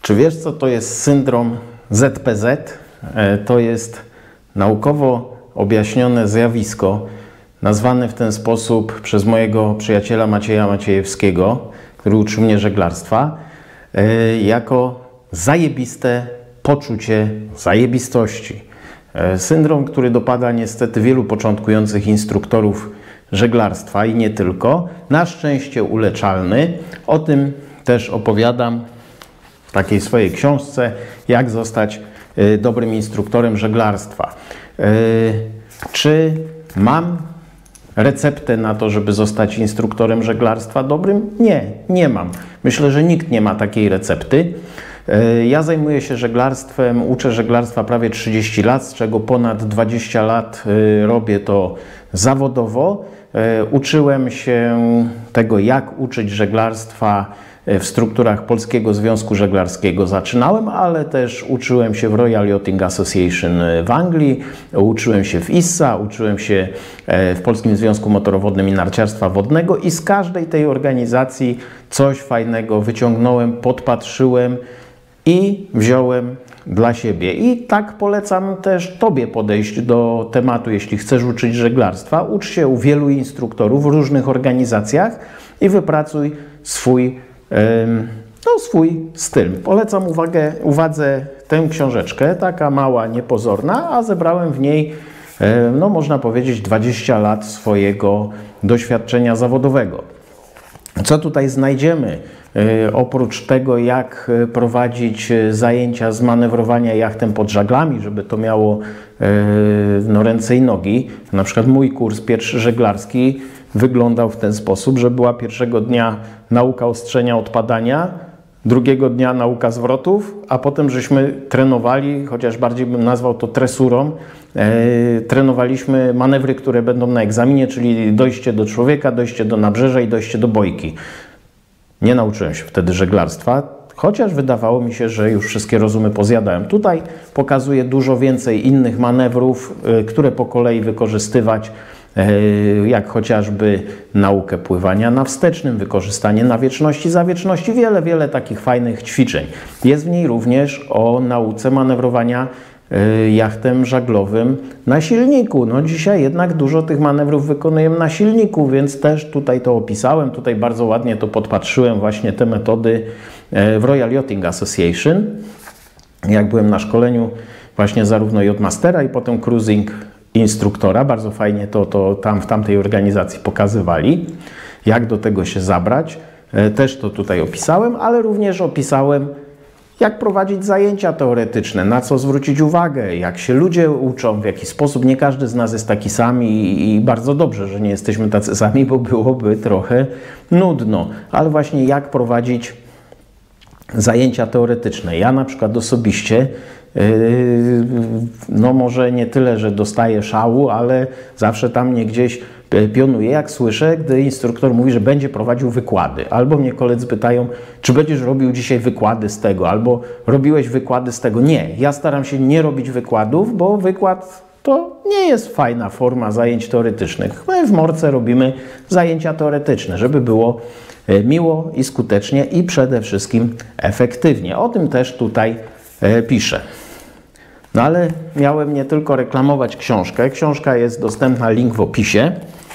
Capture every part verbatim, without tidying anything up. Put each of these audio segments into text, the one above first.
Czy wiesz, co to jest syndrom Z P Z? To jest naukowo objaśnione zjawisko, nazwane w ten sposób przez mojego przyjaciela Macieja Maciejewskiego, który uczył mnie żeglarstwa, jako zajebiste poczucie zajebistości. Syndrom, który dopada niestety wielu początkujących instruktorów żeglarstwa i nie tylko, na szczęście uleczalny. O tym też opowiadam w takiej swojej książce, jak zostać dobrym instruktorem żeglarstwa. Czy mam receptę na to, żeby zostać instruktorem żeglarstwa dobrym? Nie, nie mam. Myślę, że nikt nie ma takiej recepty. Ja zajmuję się żeglarstwem, uczę żeglarstwa prawie trzydzieści lat, z czego ponad dwadzieścia lat robię to zawodowo. Uczyłem się tego, jak uczyć żeglarstwa w strukturach Polskiego Związku Żeglarskiego. Zaczynałem, ale też uczyłem się w Royal Yachting Association w Anglii, uczyłem się w I S S A, uczyłem się w Polskim Związku Motorowodnym i Narciarstwa Wodnego i z każdej tej organizacji coś fajnego wyciągnąłem, podpatrzyłem i wziąłem dla siebie. I tak polecam też Tobie podejść do tematu, jeśli chcesz uczyć żeglarstwa. Ucz się u wielu instruktorów w różnych organizacjach i wypracuj swój, no, swój styl. Polecam uwagę, uwadze tę książeczkę, taka mała, niepozorna, a zebrałem w niej, no można powiedzieć, dwadzieścia lat swojego doświadczenia zawodowego. Co tutaj znajdziemy? Oprócz tego, jak prowadzić zajęcia z manewrowania jachtem pod żaglami, żeby to miało no, ręce i nogi. Na przykład mój kurs pierwszy żeglarski wyglądał w ten sposób, że była pierwszego dnia nauka ostrzenia odpadania, drugiego dnia nauka zwrotów, a potem żeśmy trenowali, chociaż bardziej bym nazwał to tresurą, e, trenowaliśmy manewry, które będą na egzaminie, czyli dojście do człowieka, dojście do nabrzeża i dojście do bojki. Nie nauczyłem się wtedy żeglarstwa, chociaż wydawało mi się, że już wszystkie rozumy pozjadałem. Tutaj pokazuję dużo więcej innych manewrów, które po kolei wykorzystywać, jak chociażby naukę pływania na wstecznym, wykorzystanie nawieczności, zawieczności, wiele, wiele takich fajnych ćwiczeń. Jest w niej również o nauce manewrowania jachtem żaglowym na silniku. No dzisiaj jednak dużo tych manewrów wykonujemy na silniku, więc też tutaj to opisałem, tutaj bardzo ładnie to podpatrzyłem, właśnie te metody w Royal Yachting Association. Jak byłem na szkoleniu właśnie zarówno Yachtmastera i potem cruising instruktora, bardzo fajnie to, to tam w tamtej organizacji pokazywali, jak do tego się zabrać. Też to tutaj opisałem, ale również opisałem, jak prowadzić zajęcia teoretyczne, na co zwrócić uwagę, jak się ludzie uczą, w jaki sposób. Nie każdy z nas jest taki sam i, i bardzo dobrze, że nie jesteśmy tacy sami, bo byłoby trochę nudno. Ale właśnie jak prowadzić zajęcia teoretyczne. Ja na przykład osobiście, yy, no może nie tyle, że dostaję szału, ale zawsze tam mnie gdzieś pionuję, jak słyszę, gdy instruktor mówi, że będzie prowadził wykłady. Albo mnie koledzy pytają, czy będziesz robił dzisiaj wykłady z tego, albo robiłeś wykłady z tego. Nie, ja staram się nie robić wykładów, bo wykład to nie jest fajna forma zajęć teoretycznych. My w Morce robimy zajęcia teoretyczne, żeby było miło i skutecznie i przede wszystkim efektywnie. O tym też tutaj piszę. No ale miałem nie tylko reklamować książkę. Książka jest dostępna, link w opisie.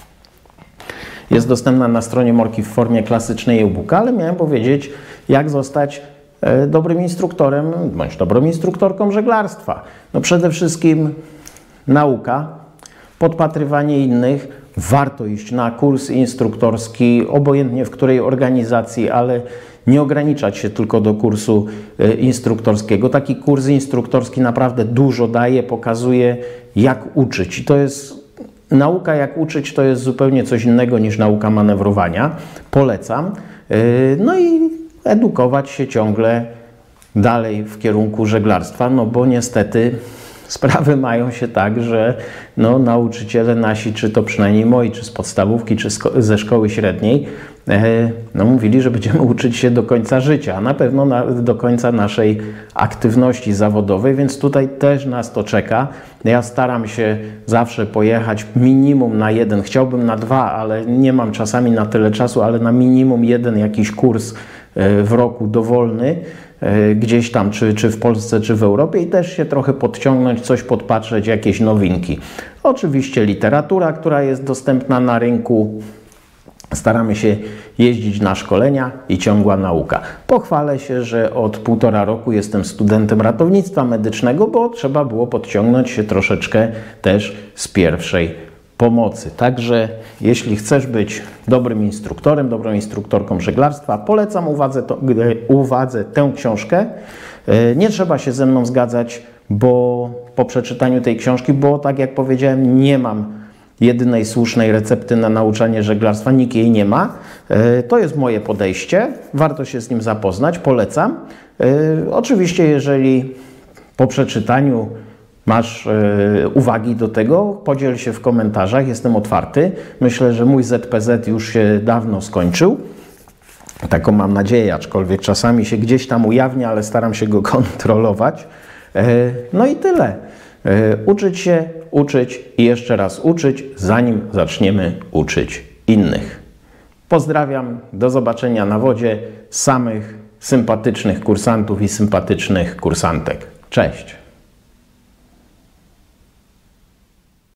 Jest dostępna na stronie Morki w formie klasycznej e-booka, ale miałem powiedzieć, jak zostać dobrym instruktorem, bądź dobrą instruktorką żeglarstwa. No przede wszystkim nauka, podpatrywanie innych. Warto iść na kurs instruktorski, obojętnie w której organizacji, ale nie ograniczać się tylko do kursu instruktorskiego. Taki kurs instruktorski naprawdę dużo daje, pokazuje, jak uczyć. I to jest nauka, jak uczyć, to jest zupełnie coś innego niż nauka manewrowania. Polecam. No i edukować się ciągle dalej w kierunku żeglarstwa, no bo niestety sprawy mają się tak, że no, nauczyciele nasi, czy to przynajmniej moi, czy z podstawówki, czy ze szkoły średniej, e, no, mówili, że będziemy uczyć się do końca życia, a na pewno na, do końca naszej aktywności zawodowej, więc tutaj też nas to czeka. Ja staram się zawsze pojechać minimum na jeden, chciałbym na dwa, ale nie mam czasami na tyle czasu, ale na minimum jeden jakiś kurs w roku dowolny, gdzieś tam, czy, czy w Polsce, czy w Europie i też się trochę podciągnąć, coś podpatrzeć, jakieś nowinki. Oczywiście literatura, która jest dostępna na rynku. Staramy się jeździć na szkolenia i ciągła nauka. Pochwalę się, że od półtora roku jestem studentem ratownictwa medycznego, bo trzeba było podciągnąć się troszeczkę też z pierwszej pomocy. Także jeśli chcesz być dobrym instruktorem, dobrą instruktorką żeglarstwa, polecam uwadze, to, uwadze tę książkę. Nie trzeba się ze mną zgadzać, bo po przeczytaniu tej książki, bo tak jak powiedziałem, nie mam jedynej słusznej recepty na nauczanie żeglarstwa, nikt jej nie ma. To jest moje podejście, warto się z nim zapoznać, polecam. Oczywiście, jeżeli po przeczytaniu masz uwagi do tego, podziel się w komentarzach, jestem otwarty. Myślę, że mój Z P Z już się dawno skończył. Taką mam nadzieję, aczkolwiek czasami się gdzieś tam ujawnia, ale staram się go kontrolować. No i tyle. Uczyć się, uczyć i jeszcze raz uczyć, zanim zaczniemy uczyć innych. Pozdrawiam, do zobaczenia na wodzie, samych sympatycznych kursantów i sympatycznych kursantek. Cześć!